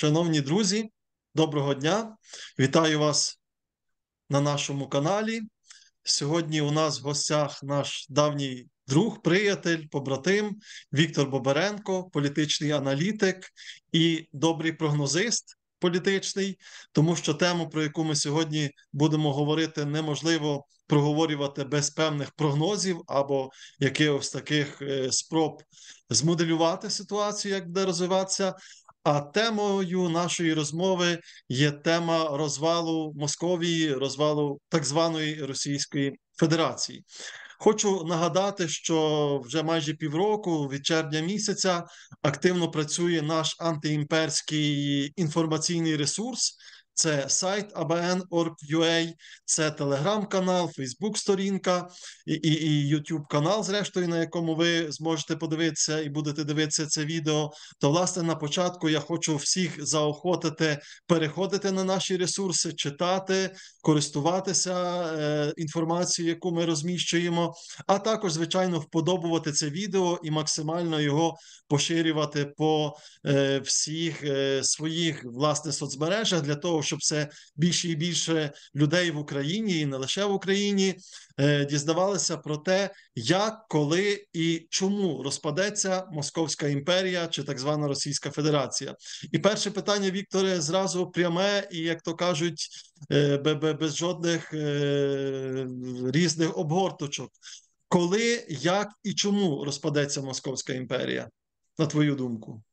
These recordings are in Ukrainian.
Шановні друзі, доброго дня! Вітаю вас на нашому каналі. Сьогодні у нас в гостях наш давній друг, приятель, побратим Віктор Боберенко, політичний аналітик і добрий прогнозист політичний, тому що тему, про яку ми сьогодні будемо говорити, неможливо проговорювати без певних прогнозів або якихось таких спроб змоделювати ситуацію, як буде розвиватися. А темою нашої розмови є тема розвалу Московії, розвалу так званої Російської Федерації. Хочу нагадати, що вже майже півроку, від червня місяця, активно працює наш антиімперський інформаційний ресурс. Це сайт abn.org.ua, це телеграм-канал, фейсбук-сторінка і ютуб-канал, зрештою, на якому ви зможете подивитися і будете дивитися це відео. То, власне, на початку я хочу всіх заохотити переходити на наші ресурси, читати, користуватися інформацією, яку ми розміщуємо, а також, звичайно, вподобувати це відео і максимально його поширювати по всіх своїх, власне, соцмережах, для того, щоб все більше і більше людей в Україні, і не лише в Україні, дізнавалися про те, як, коли і чому розпадеться Московська імперія чи так звана Російська Федерація. І перше питання, Вікторе, зразу пряме і, як то кажуть, без жодних різних обгорточок. Коли, як і чому розпадеться Московська імперія, на твою думку?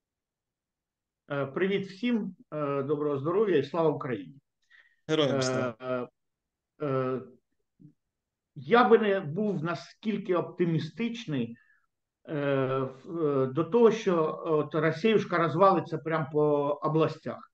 Привіт всім, доброго здоров'я і слава Україні. Героям слава. Я би не був наскільки оптимістичний до того, що от Росіюшка розвалиться прямо по областях.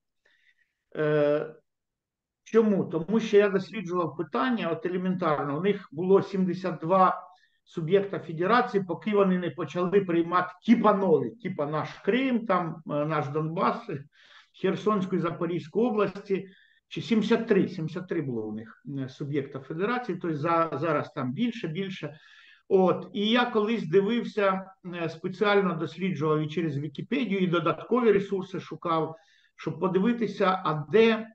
Чому? Тому що я досліджував питання, от елементарно, у них було 72 суб'єкта федерації, поки вони не почали приймати типа нові, типа наш Крим, там наш Донбас, Херсонську і Запорізьку області, чи 73 було у них суб'єкта федерації, тобто зараз там більше. От, і я колись дивився, спеціально досліджував і через Вікіпедію, і додаткові ресурси шукав, щоб подивитися, а де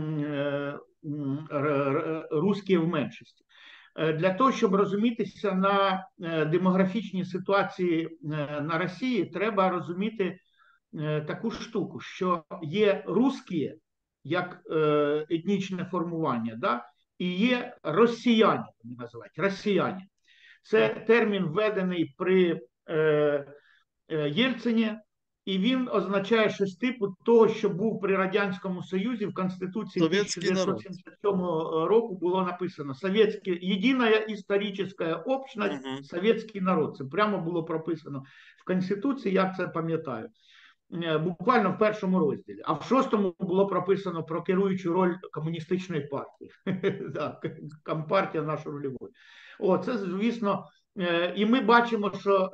русські в меншості. Для того, щоб розумітися на демографічній ситуації на Росії, треба розуміти таку штуку, що є русські, як етнічне формування, да? І є росіяни, називають росіяни. Це термін введений при Єльцині, і він означає щось типу того, що був при Радянському Союзі в Конституції 1977 року було написано «Єдина історична общность, совєтський народ». Це прямо було прописано в Конституції, я це пам'ятаю. Буквально в першому розділі. А в шостому було прописано про керуючу роль комуністичної партії. Компартія наша рольовою. Це, звісно, і ми бачимо, що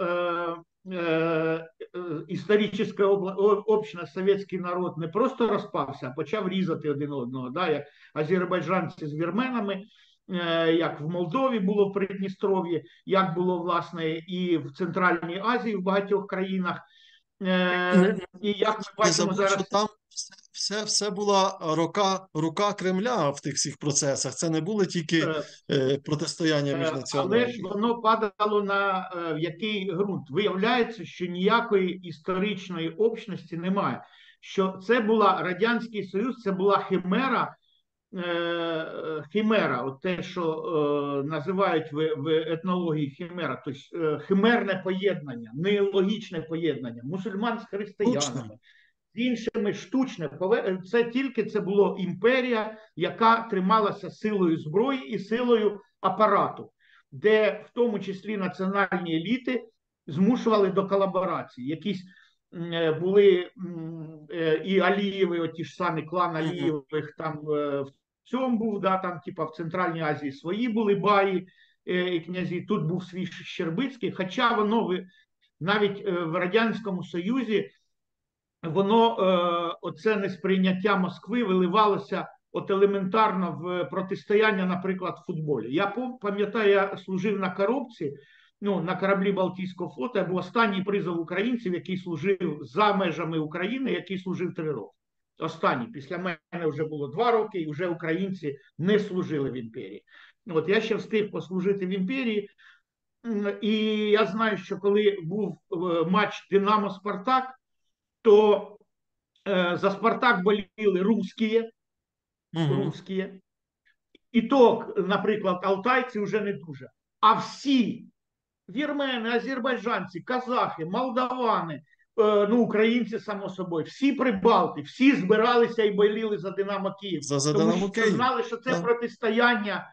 історична общность, совєтський народ не просто розпався, а почав різати один одного, да, як азербайджанці з вірменами, як в Молдові було в Придністров'ї, як було, власне, і в Центральній Азії, в багатьох країнах. І як ми бачимо зараз... що там все була рука Кремля в тих всіх процесах. Це не було тільки протистояння між національними. Але ж воно падало на який ґрунт? Виявляється, що ніякої історичної общності немає. Що це була Радянський Союз, це була химера, от те, що називають в етнології химера, тобто химерне поєднання, нелогічне поєднання, мусульман з християнами, з іншими штучне. Це було імперія, яка трималася силою зброї і силою апарату, де в тому числі національні еліти змушували до колаборації. Якісь були і Алієви, оті ж самі клан Алієвих там в цьому був, да, там типа в Центральній Азії свої були баї і князі, тут був свій Щербицький, хоча воно навіть в Радянському Союзі воно, оце несприйняття Москви виливалося от елементарно в протистояння, наприклад, в футболі. Я пам'ятаю, я служив на коробці ну, на кораблі Балтійського флоту. Я був останній призов українців, який служив за межами України, який служив 3 роки. Останній. Після мене вже було 2 роки, і вже українці не служили в імперії. От я ще встиг послужити в імперії. І я знаю, що коли був матч Динамо-Спартак, то за Спартак боліли русські. І то, наприклад, алтайці вже не дуже. А всі вірмени, азербайджанці, казахи, молдавани, ну, українці, само собою, всі прибалти, всі збиралися і боліли за Динамо Київ. Тому що знали, що це протистояння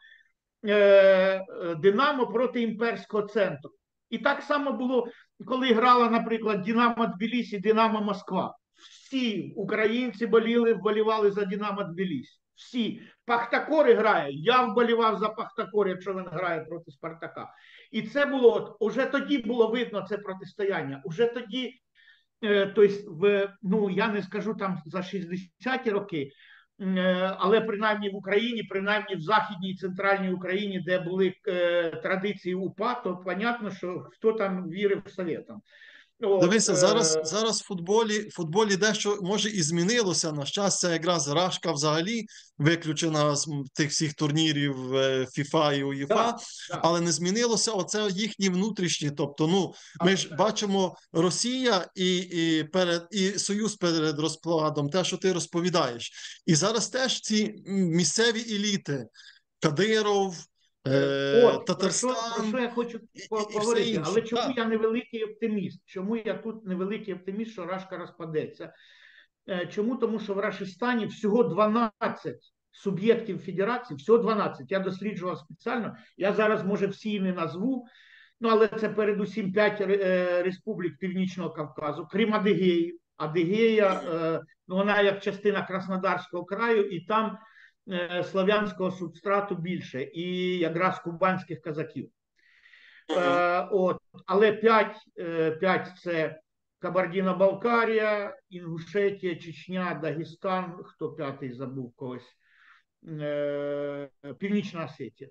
Динамо проти імперського центру. І так само було, коли грала, наприклад, Динамо Тбілісі, Динамо Москва. Всі українці вболівали за Динамо Тбілісі. Всі. Пахтакори грає. Я вболівав за Пахтакор, якщо він грає проти Спартака. І це було, уже тоді було видно це протистояння. Уже тоді, тобто, ну, я не скажу там за 60-ті роки, але принаймні в Україні, принаймні в Західній і Центральній Україні, де були традиції УПА, то понятно, що хто там вірив Совєтам. Дивися, зараз в футболі дещо може і змінилося. На щастя, якраз Рашка взагалі виключена з тих всіх турнірів ФІФА і УЄФА, але не змінилося оце їхні внутрішні. Тобто, ну, ми ж бачимо Росія і Союз перед розкладом, те, що ти розповідаєш. І зараз теж ці місцеві еліти, Кадиров, Татарстан, про що я хочу поговорити, але чому я невеликий оптиміст? Чому я тут невеликий оптиміст, що Рашка розпадеться? Чому? Тому що в Рашистані всього 12 суб'єктів федерації, всього 12. Я досліджував спеціально, я зараз, може, всі не назву, ну, але це передусім 5 республік Північного Кавказу, крім Адигеї. Адигея, ну, вона як частина Краснодарського краю, і там слав'янського субстрату більше, і якраз кубанських казаків. Але 5 це Кабардино-Балкарія, Інгушетія, Чечня, Дагестан, хто 5-й забув когось, Північна Осетія.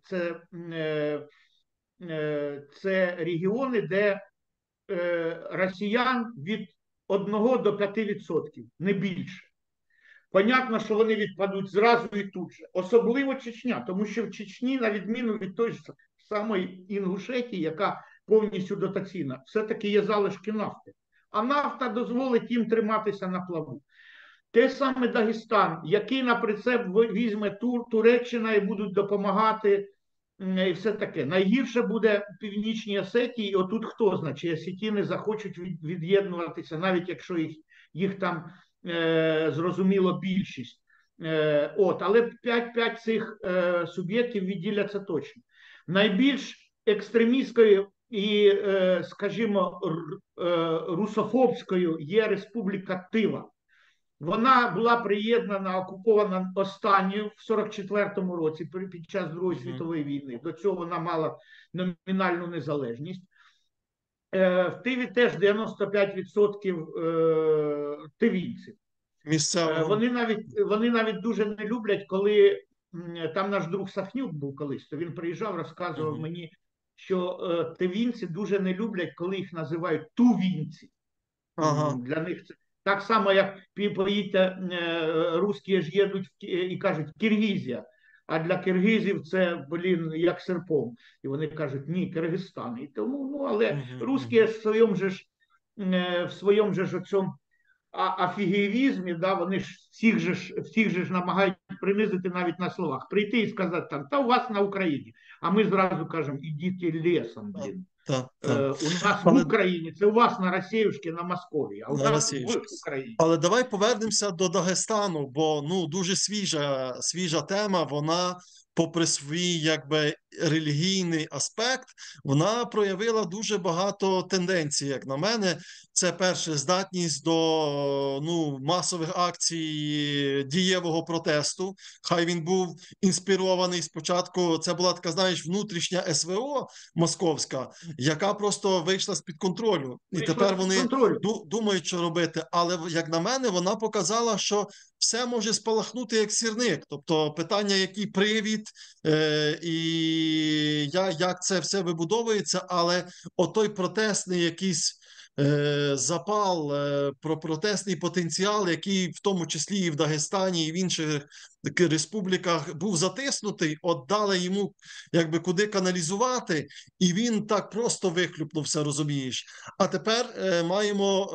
Це регіони, де росіян від 1 до 5%, не більше. Понятно, що вони відпадуть зразу і тут же. Особливо Чечня, тому що в Чечні, на відміну від той самої Інгушетії, яка повністю дотаційна, все-таки є залишки нафти. А нафта дозволить їм триматися на плаву. Те саме Дагестан, який на прицеп візьме Туреччина і будуть допомагати, і все таке. Найгірше буде в Північній Осетії, і отут хто знає, чи осетіни захочуть від'єднуватися, навіть якщо їх там зрозуміло більшість. Але 5 цих суб'єктів відділяться точно. Найбільш екстремістською і, скажімо, русофобською є Республіка Тива. Вона була приєднана, окупована останньою в 44-му році під час Другої світової війни. До цього вона мала номінальну незалежність. В Тиві теж 95% тивійців. Вони навіть дуже не люблять, коли там наш друг Сахнюк був колись, то він приїжджав, розказував мені, що тивінці дуже не люблять, коли їх називають тувінці. Для них це так само, як поїдьте, русські ж їдуть і кажуть «Киргизія», а для киргизів це, як серпом. І вони кажуть, ні, Киргизстан. І тому, ну, але русські в своєму же оцьому афігівізмі, да, вони ж всіх же намагають принизити навіть на словах. Прийти і сказати там, та у вас на Україні. А ми зразу кажемо, ідіть лісом, блін. У нас в Україні, це у вас на Росіюшки, на Московії, а у нас в Україні. Але давай повернемося до Дагестану, бо ну, дуже свіжа тема, вона попри свій якби релігійний аспект, вона проявила дуже багато тенденцій, як на мене. Це перше, здатність до масових акцій дієвого протесту. Хай він був інспірований спочатку, це була така, знаєш, внутрішня СВО московська, яка просто вийшла з-під контролю. І тепер вони думають, що робити. Але, як на мене, вона показала, що все може спалахнути як сірник. Тобто питання, який привід, і як це все вибудовується, але отой протестний якийсь запал, про протестний потенціал, який в тому числі і в Дагестані, і в інших республіках був затиснутий, от дали йому якби куди каналізувати, і він так просто вихлюпнувся, розумієш. А тепер маємо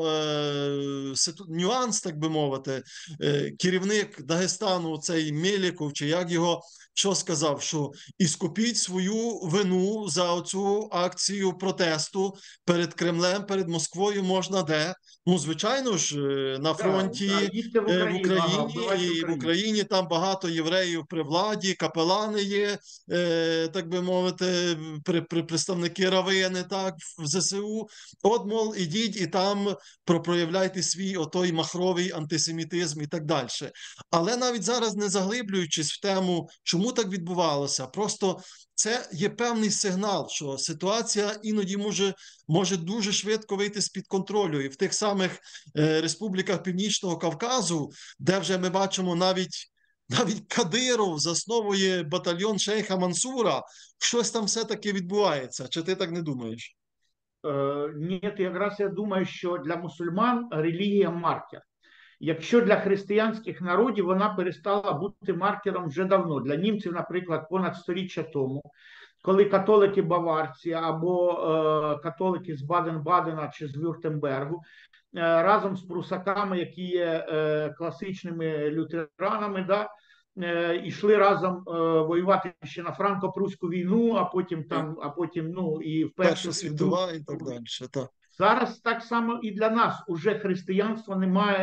нюанс, так би мовити. Керівник Дагестану, цей Меліков, чи як його, що сказав, що іскупіть свою вину за оцю акцію протесту перед Кремлем, перед Москвою можна де? Ну, звичайно ж, на фронті їдьте в в Україну, Україні, вбивайте і в Україну. Україні там багато євреїв при владі, капелани є, так би мовити, представники равини, так, в ЗСУ. От, мол, ідіть і там проявляйте свій отой махровий антисемітизм і так далі. Але навіть зараз, не заглиблюючись в тему, чому так відбувалося, просто це є певний сигнал, що ситуація іноді може дуже швидко вийти з-під контролю. І в тих самих республіках Північного Кавказу, де вже ми бачимо навіть Кадиров засновує батальйон шейха Мансура, щось там все-таки відбувається. Чи ти так не думаєш? Ні, якраз я думаю, що для мусульман релігія маркер. Якщо для християнських народів вона перестала бути маркером вже давно. Для німців, наприклад, понад сторіччя тому, коли католики-баварці або католики з Баден-Бадена чи з Вюртембергу разом з прусаками, які є класичними лютеранами, да, йшли разом воювати ще на франко-прусську війну, а потім ну, і в Перша Першу світова і так далі. Так. Зараз так само і для нас уже християнство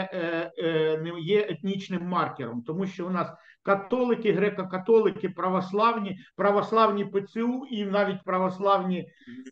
не є етнічним маркером, тому що у нас католики, греко-католики, православні ПЦУ і навіть православні,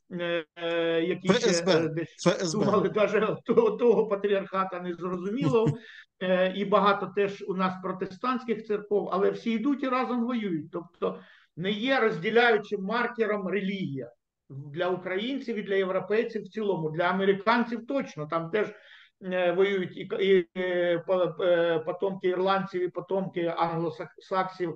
які ще ФСБ. десь ФСБ. думали, навіть того патріархата не зрозуміло, і багато теж у нас протестантських церков, але всі йдуть і разом воюють. Тобто не є розділяючим маркером релігія. Для українців і для європейців в цілому, для американців точно, там теж воюють і потомки ірландців, і потомки англосаксів,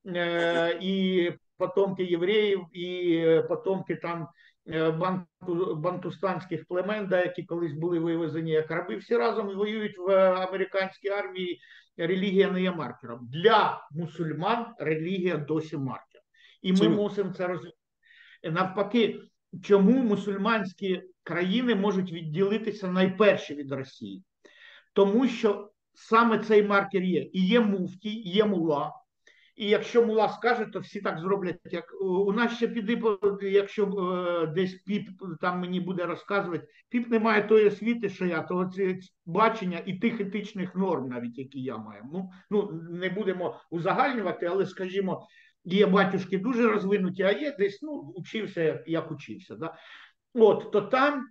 і потомки євреїв, і потомки там бантустанських племен, які колись були вивезені як раби, всі разом воюють в американській армії. Релігія не є маркером. Для мусульман релігія досі маркер. І ми мусимо це розуміти. Навпаки, чому мусульманські країни можуть відділитися найперші від Росії? Тому що саме цей маркер є. І є муфтій, є мула. І якщо мула скаже, то всі так зроблять, як у нас ще піди, якщо десь піп там мені буде розказувати, піп не має тої освіти, що я, того це бачення і тих етичних норм, навіть які я маю. Ну не будемо узагальнювати, але скажімо, є батюшки дуже розвинуті, а є десь, учився, як учився. Да? От, то там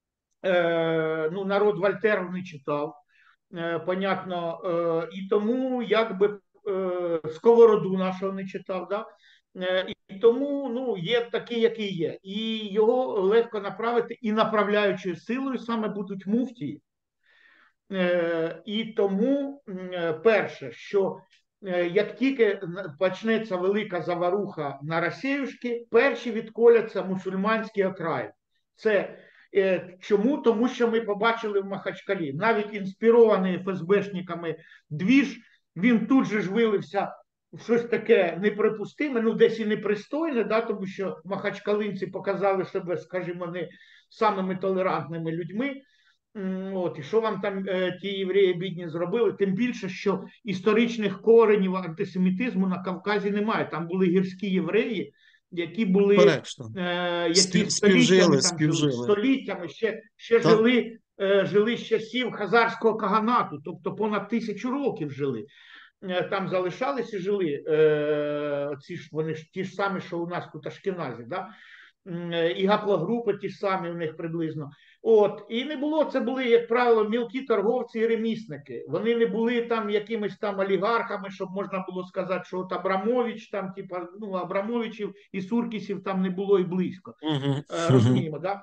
народ Вольтера не читав, понятно, і тому якби Сковороду нашого не читав, да? І тому є такий, який є. І його легко направити, і направляючою силою саме будуть муфтії. І тому перше, що як тільки почнеться велика заваруха на Росіюшки, перші відколяться мусульманські окраїни. Це чому? Тому що ми побачили в Махачкалі. Навіть інспірований ФСБшниками двіж, він тут же ж вилився в щось таке неприпустиме, десь і непристойне, да, тому що махачкалинці показали себе, скажімо, не самими толерантними людьми. От, і що вам там ті євреї бідні зробили? Тим більше, що історичних коренів антисемітизму на Кавказі немає. Там були гірські євреї, які були які століттями там жили, століттями ще жили з часів хазарського каганату, тобто понад 1000 років жили. Там залишались і жили вони ж ті ж самі, що у нас тут Ашкеназі, да? І гаплогрупи ті ж самі у них приблизно. От, і не було, це були, як правило, мілкі торговці і ремісники. Вони не були там якимись там олігархами, щоб можна було сказати, що от Абрамович, там, типа, Абрамовичів і Суркісів там не було і близько. Розуміємо, да?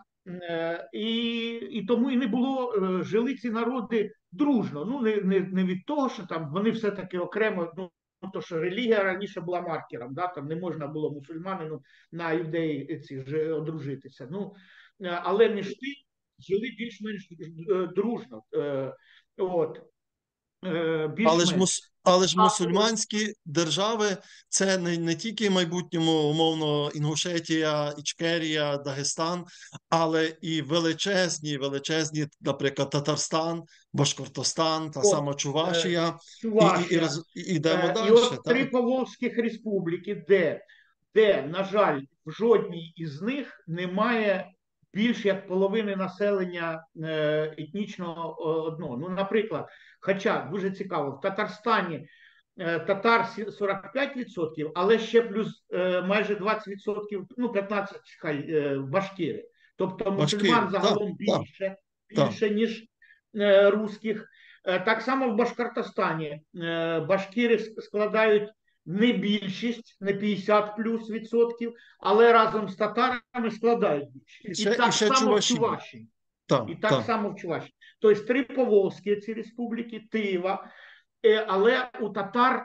І тому і не було, жили ці народи дружно. Не від того, що там вони все-таки окремо, то, що релігія раніше була маркером, да, там не можна було мусульманину на юдеї ці ж одружитися. Ну, але між тим жили більш-менш дружно. От, більш-менш. Але ж мусульманські держави це не тільки в майбутньому, умовно, Інгушетія, Ічкерія, Дагестан, але і величезні, наприклад, Татарстан, Башкортостан, та сама Чувашія, Чувашія. і йдемо І далі. от Так? 3 Поволзьких республіки, де, на жаль, в жодній із них немає більш як половини населення етнічного одного. Ну, наприклад, хоча дуже цікаво, в Татарстані татар 45%, але ще плюс майже 20%, ну 15% хай башкири. Тобто мусульман загалом більше, ніж русських. Так само в Башкортостані башкири складають не більшість, не 50 плюс відсотків, але разом з татарами складають більшість. І так само в Чувашії. Само в Чувашії. Тобто 3 Поволзькі ці республіки, Тива, але у татар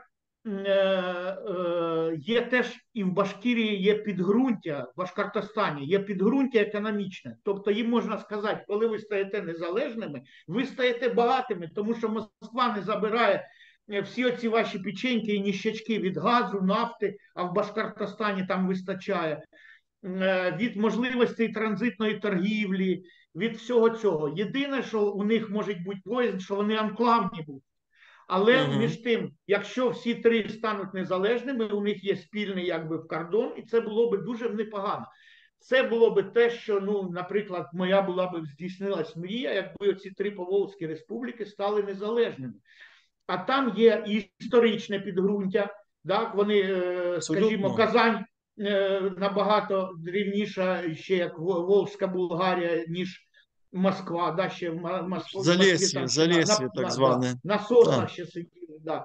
є теж і в Башкирії є підґрунтя, в Башкортостані є підґрунтя економічне. Тобто їм можна сказати, коли ви стаєте незалежними, ви стаєте багатими, тому що Москва не забирає всі оці ваші печеньки і ніщачки від газу, нафти, а в Башкортостані там вистачає, від можливостей транзитної торгівлі, від всього цього. Єдине, що у них може бути поїзд, що вони анклавні будуть. Але між тим, якщо всі 3 стануть незалежними, у них є спільний якби кордон, і це було б дуже непогано. Це було б те, що, ну, наприклад, моя була б здійснилась мрія, якби ці 3 Поволзькі республіки стали незалежними. А там є історичне підґрунтя, так, вони, скажімо, Казань набагато древніша, ще як Волжська Булгарія, ніж Москва, да, ще в Москві. Залісся, так зване. На соснах ще сиділи, да.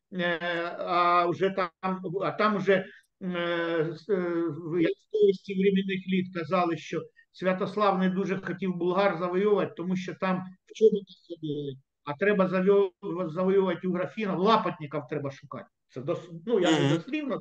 А там вже як в повісті временних літ казали, що Святослав не дуже хотів Булгар завоювати, тому що там в чому ходили. А треба завоювати у графінів, лапотників треба шукати. Це ну, я не дослівно.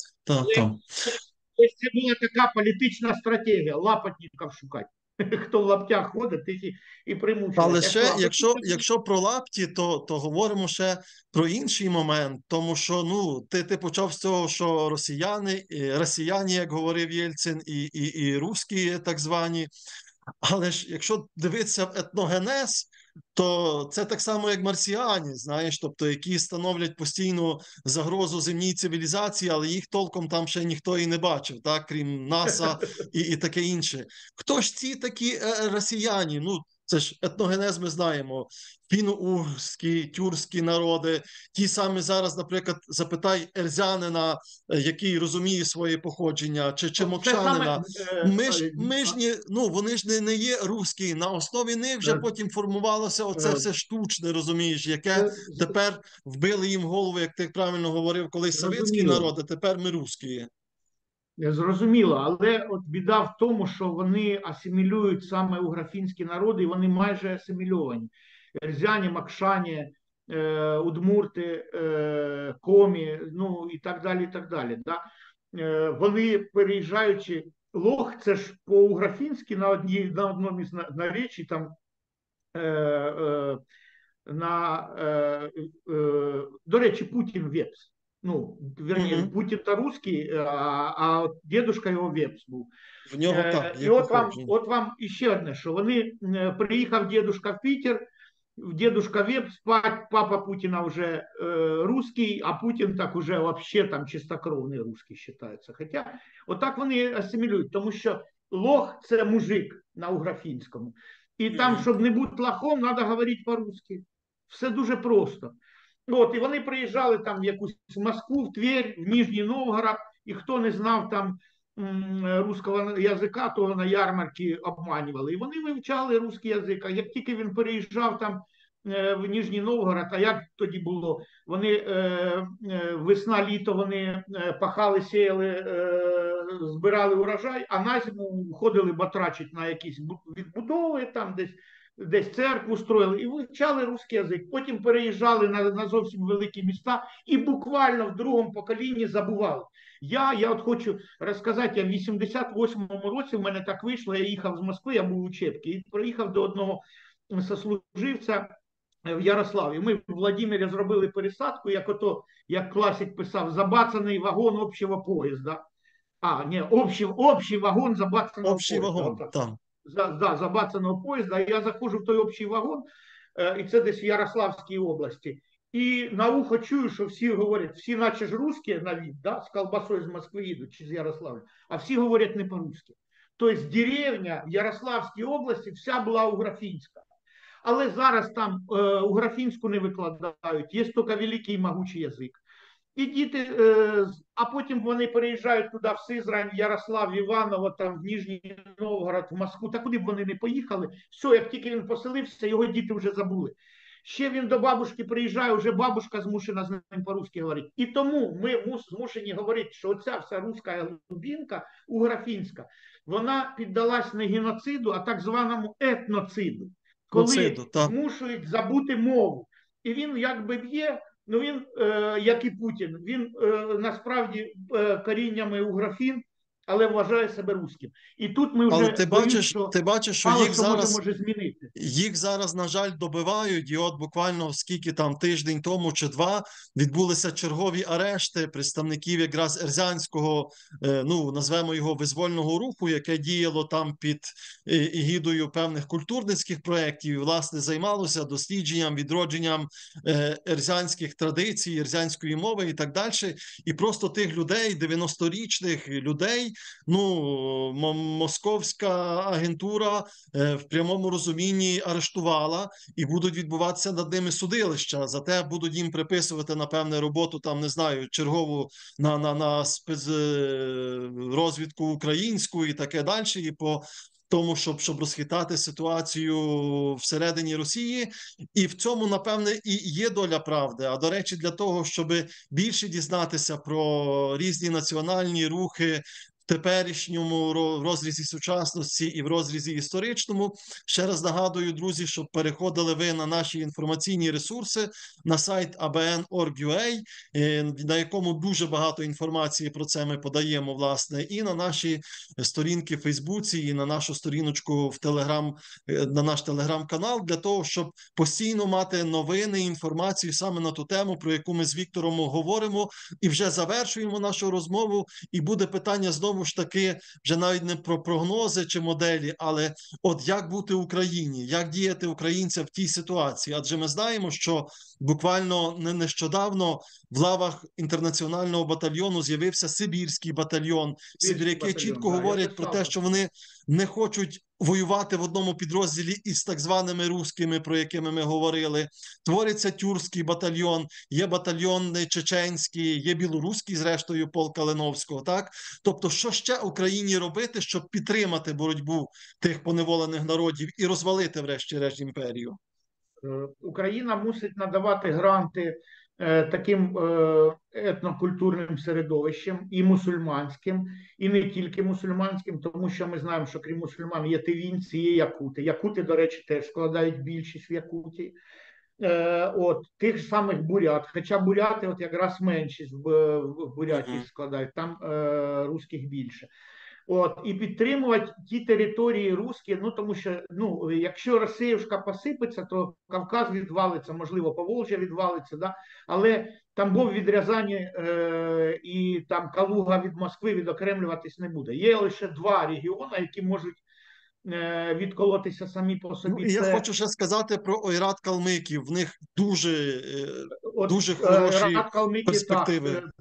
Ось це була така політична стратегія, лапотників шукати. Хто в лаптях ходить, тих і примушує. Але ще, якщо про лапті, то говоримо ще про інший момент, тому що, ну, ти почав з цього, що росіяни, як говорив Єльцин, і русські так звані, але ж якщо дивитися в етногенез, то це так само, як марсіані, знаєш, тобто, які становлять постійну загрозу земній цивілізації, але їх толком там ще ніхто і не бачив, так, крім НАСА і таке інше. Хто ж ці такі росіяни? Ну, це ж етногенез ми знаємо. Фіно-угрські, тюркські народи, ті самі зараз, наприклад, запитай ерзянина, який розуміє своє походження, чи мокшанина. Вони ж не є русські, на основі них вже потім формувалося оце все штучне, розумієш, яке тепер вбили їм голову, як ти правильно говорив, колись совєтські народи, тепер ми русські. Зрозуміло, але от біда в тому, що вони асимілюють саме уграфінські народи, і вони майже асимільовані. Ерзяні, Макшані, Удмурти, Комі, ну і так далі, і так далі. Да? Вони, переїжджаючи, Лох, це ж по-уграфінськи на одному із наречій, там, до речі, Путін Вепс. Ну, вернее, Путін-то русский, а дедушка його Вепс був. В нього так, і от вам іще одне, що вони, приїхав дедушка в Пітер, дедушка Вепс, папа Путіна вже русский, а Путін так уже вообще там чистокровний русский вважається. Хоча, отак вони асимілюють, тому що лох – це мужик на уграфінському. І там, щоб не бути лохом, треба говорити по-русски. Все дуже просто. От, і вони приїжджали там в якусь Москву, в Тверь, в Нижній Новгород, і хто не знав там русского язика, того на ярмарці обманювали. І вони вивчали русский язик. А як тільки він переїжджав там в Нижній Новгород, а як тоді було? Вони весна-літо вони пахали, сіяли, збирали урожай, а на зиму ходили батрачить на якісь відбудови, там десь десь церкву строїли і вивчали русський язик. Потім переїжджали на зовсім великі міста і буквально в другому поколінні забували. Я от хочу розказати, я в 88-му році в мене так вийшло, я їхав з Москви, я був у Чепці, і приїхав до одного сослуживця в Ярославі. Ми в Владимирі зробили пересадку, як класик писав, забацаний вагон общого поїзда. Общий вагон забацаного Общий поїзда. вагон, там. Забацаного поїзда. Я заходжу в той общий вагон, і це десь в Ярославській області. І на ухо чую, що всі говорять, всі наче ж русські на від, да, з колбасою з Москви їдуть чи з Ярославля, а всі говорять не по-русски. Тобто деревня в Ярославській області вся була уграфінська. Але зараз там уграфінську не викладають, є тільки великий і могучий язик. І діти, а потім вони переїжджають туди, в Сизрань, в Ярослав, в Іваново, там, в Ніжній Новгород, в Москву, та куди б вони не поїхали. Все, як тільки він поселився, його діти вже забули. Ще він до бабушки приїжджає, вже бабушка змушена з ним по-русски говорити. І тому ми змушені говорити, що оця вся руська глубинка, уграфінська, вона піддалась не геноциду, а так званому етноциду, коли змушують забути мову. І він якби б'є, ну він, як і Путін, він насправді коріннями уграфін, але вважає себе руським. І тут ми вже але ти бачиш, що їх зараз, на жаль, добивають, і от буквально скільки там тиждень тому чи два відбулися чергові арешти представників якраз ерзянського, ну, назвемо його визвольного руху, яке діяло там під егідою певних культурницьких проєктів і, власне, займалося дослідженням, відродженням ерзянських традицій, ерзянської мови і так далі. І просто тих людей, 90-річних людей, ну, московська агентура в прямому розумінні арештувала, і будуть відбуватися над ними судилища. Зате будуть їм приписувати, напевне, роботу, там, не знаю, чергову на спецрозвідку українську і таке далі, і по тому, щоб розхитати ситуацію всередині Росії. І в цьому, напевне, і є доля правди. А, до речі, для того, щоб більше дізнатися про різні національні рухи в теперішньому розрізі сучасності і в розрізі історичному, ще раз нагадую, друзі, щоб переходили ви на наші інформаційні ресурси, на сайт abn.org.ua, на якому дуже багато інформації про це ми подаємо, власне, і на наші сторінки в Фейсбуці, і на нашу сторіночку в Телеграм, на наш Телеграм-канал, для того, щоб постійно мати новини, інформацію саме на ту тему, про яку ми з Віктором говоримо, і вже завершуємо нашу розмову, і буде питання знову ж таки, вже навіть не про прогнози чи моделі, але от як бути Україні, як діяти українцям в тій ситуації, адже ми знаємо, що буквально нещодавно в лавах інтернаціонального батальйону з'явився Сибірський батальйон. Сибіряки чітко говорять про те, що вони не хочуть воювати в одному підрозділі із так званими руськими, про якими ми говорили. Твориться тюркський батальйон, є батальйон чеченський, є білоруський, зрештою, полк Калиновського, так? Тобто, що ще Україні робити, щоб підтримати боротьбу тих поневолених народів і розвалити, врешті-решт, імперію? Україна мусить надавати гранти таким етнокультурним середовищем і мусульманським, і не тільки мусульманським, тому що ми знаємо, що крім мусульман є тивінці, є якути. Якути, до речі, теж складають більшість в Якутії. От, тих ж самих бурят, хоча буряти от якраз меншість в Бурятії складають, там русських більше. От, і підтримувати ті території руські, ну тому що, ну, якщо Росіюшка посипеться, то Кавказ відвалиться, можливо, Поволжя відвалиться, да? Але Тамбов від Рязані і там Калуга від Москви відокремлюватись не буде. Є лише два регіони, які можуть відколотися самі по собі. Ну, і я хочу ще сказати про ойрат калмиків. В них дуже хороші перспективи. Так,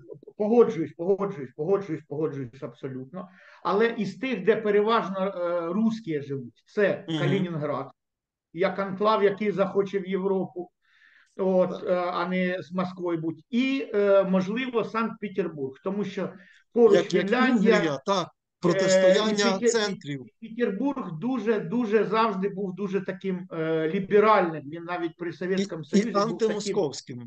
погоджуюсь абсолютно. Але із тих, де переважно русські живуть, це Калінінград, як анклав, який захоче в Європу, от, а не з Москвою будь. І, можливо, Санкт-Петербург, тому що поруч Фінляндія, протистояння центрів. Петербург дуже завжди був дуже таким ліберальним. Він навіть при Совєтському Союзі і антимосковським.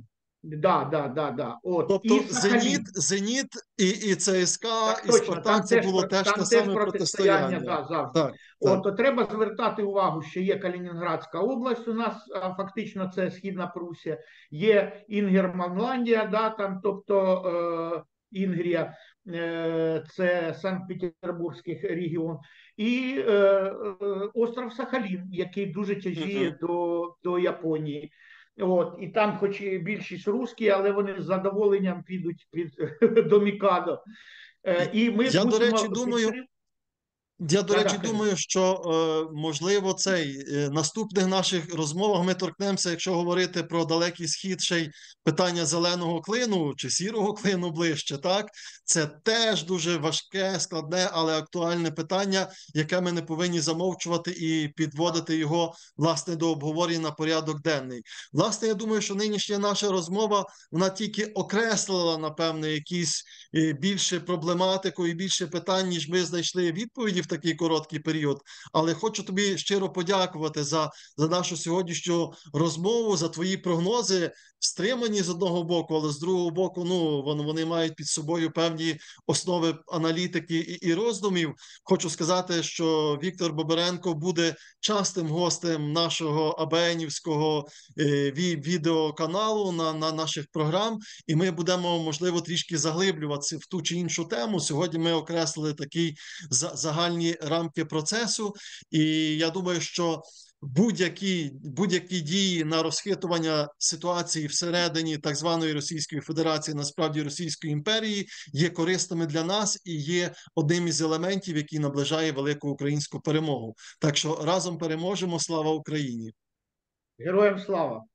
Да. От. І Тобто Сахалін. Зеніт і ЦСКА, Так і точно, Спартак це було теж те там теж саме протистояння, протистояння. да, завжди. Так, так. От, то треба звертати увагу, що є Калінінградська область у нас, а фактично це Східна Прусія, є Інгерманландія, да, там, тобто Інгрія, це Санкт-Петербурзький регіон, і остров Сахалін, який дуже тяжіє Мгм. до Японії. От, і там, хоч і більшість русські, але вони з задоволенням підуть до Мікадо. І ми Я, до речі, мусимо думаю, підтримати. Я, до речі, Кажи. думаю, що можливо наступних наших розмовах ми торкнемося, якщо говорити про Далекий Схід, ще й питання зеленого клину чи сірого клину ближче. Так, це теж дуже важке, складне, але актуальне питання, яке ми не повинні замовчувати і підводити його власне до обговорення на порядок денний. Власне, я думаю, що нинішня наша розмова вона тільки окреслила напевне якісь більше проблематику і більше питань, ніж ми знайшли відповіді в такий короткий період. Але хочу тобі щиро подякувати за нашу сьогоднішню розмову, за твої прогнози, стримані з одного боку, але з другого боку, ну вони мають під собою певні основи аналітики і роздумів. Хочу сказати, що Віктор Боберенко буде частим гостем нашого АБНівського відеоканалу на наших програм, і ми будемо, можливо, трішки заглиблюватися в ту чи іншу тему. Сьогодні ми окреслили такі загальні рамки процесу, і я думаю, що будь-які дії на розхитування ситуації всередині так званої Російської Федерації, насправді Російської імперії, є корисними для нас і є одним із елементів, який наближає велику українську перемогу. Так що разом переможемо. Слава Україні! Героям слава!